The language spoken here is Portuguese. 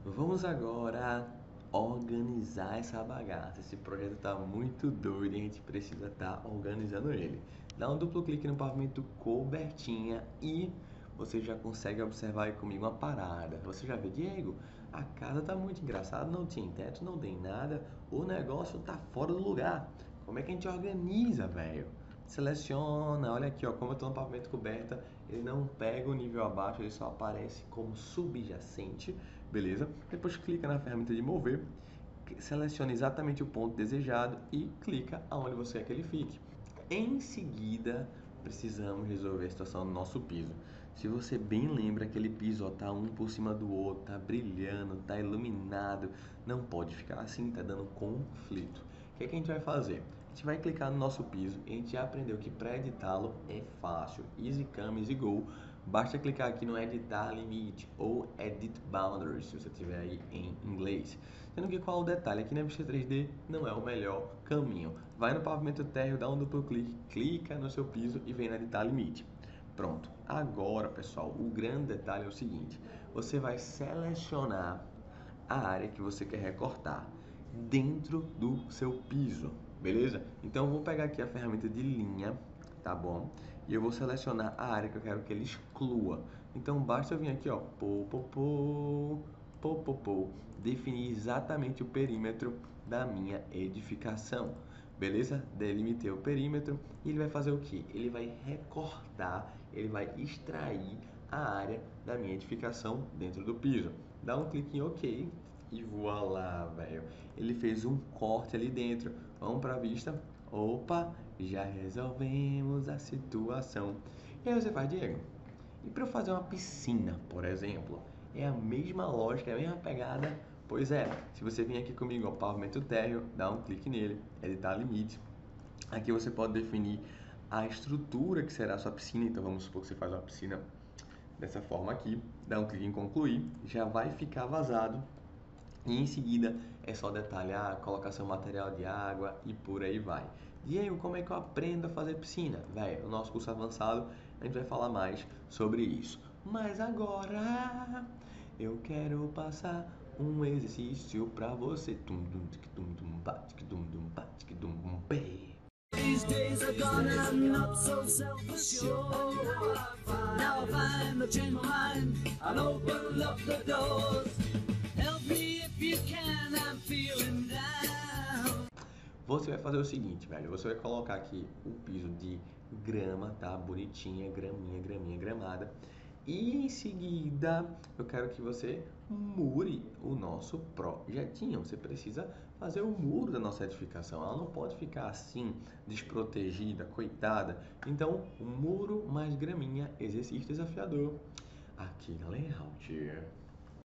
Vamos agora organizar essa bagaça. Esse projeto está muito doido e a gente precisa estar organizando ele. Dá um duplo clique no pavimento cobertinha e você já consegue observar aí comigo uma parada. Você já vê, Diego, a casa tá muito engraçada, não tem teto, não tem nada, o negócio tá fora do lugar. Como é que a gente organiza, velho? Seleciona, olha aqui, ó, como eu estou no pavimento coberta, ele não pega o nível abaixo, ele só aparece como subjacente, beleza? Depois clica na ferramenta de mover, seleciona exatamente o ponto desejado e clica aonde você quer que ele fique. Em seguida, precisamos resolver a situação do nosso piso. Se você bem lembra, aquele piso ó, tá um por cima do outro, tá brilhando, tá iluminado, não pode ficar assim, tá dando conflito. O que é que a gente vai fazer? A gente vai clicar no nosso piso e a gente já aprendeu que para editá-lo é fácil, easy come, easy go. Basta clicar aqui no editar limite ou edit boundaries, se você tiver aí em inglês. Sendo que qual o detalhe? Aqui na vista 3D não é o melhor caminho. Vai no pavimento térreo, dá um duplo clique, clica no seu piso e vem no editar limite. Pronto. Agora, pessoal, o grande detalhe é o seguinte: você vai selecionar a área que você quer recortar dentro do seu piso, beleza? Então, eu vou pegar aqui a ferramenta de linha, tá bom? E eu vou selecionar a área que eu quero que ele exclua. Então, basta eu vir aqui, ó, definir exatamente o perímetro da minha edificação. Beleza? Delimitei o perímetro e ele vai fazer o que? Ele vai recortar, ele vai extrair a área da minha edificação dentro do piso. Dá um clique em OK e voilá, velho. Ele fez um corte ali dentro. Vamos para a vista. Opa, já resolvemos a situação. E aí você faz, Diego, e para eu fazer uma piscina, por exemplo? É a mesma lógica, é a mesma pegada. Pois é, se você vir aqui comigo ao pavimento térreo, dá um clique nele, editar limite. Aqui você pode definir a estrutura que será a sua piscina. Então vamos supor que você faz uma piscina dessa forma aqui, dá um clique em concluir, já vai ficar vazado. E em seguida é só detalhar, colocar seu material de água e por aí vai. Diego, como é que eu aprendo a fazer piscina? Véi, no nosso curso avançado a gente vai falar mais sobre isso. Mas agora eu quero passar um exercício pra você. These days are gone and I'm not so self-assured. Now I find the change my mind and open up the doors. Help me if you can, I'm feeling down. Você vai fazer o seguinte, velho. Você vai colocar aqui o piso de grama, tá? Bonitinha, graminha, graminha, gramada. E em seguida, eu quero que você mure o nosso projetinho. Você precisa fazer o muro da nossa edificação. Ela não pode ficar assim, desprotegida, coitada. Então, muro mais graminha, exercício desafiador. Aqui na Layout.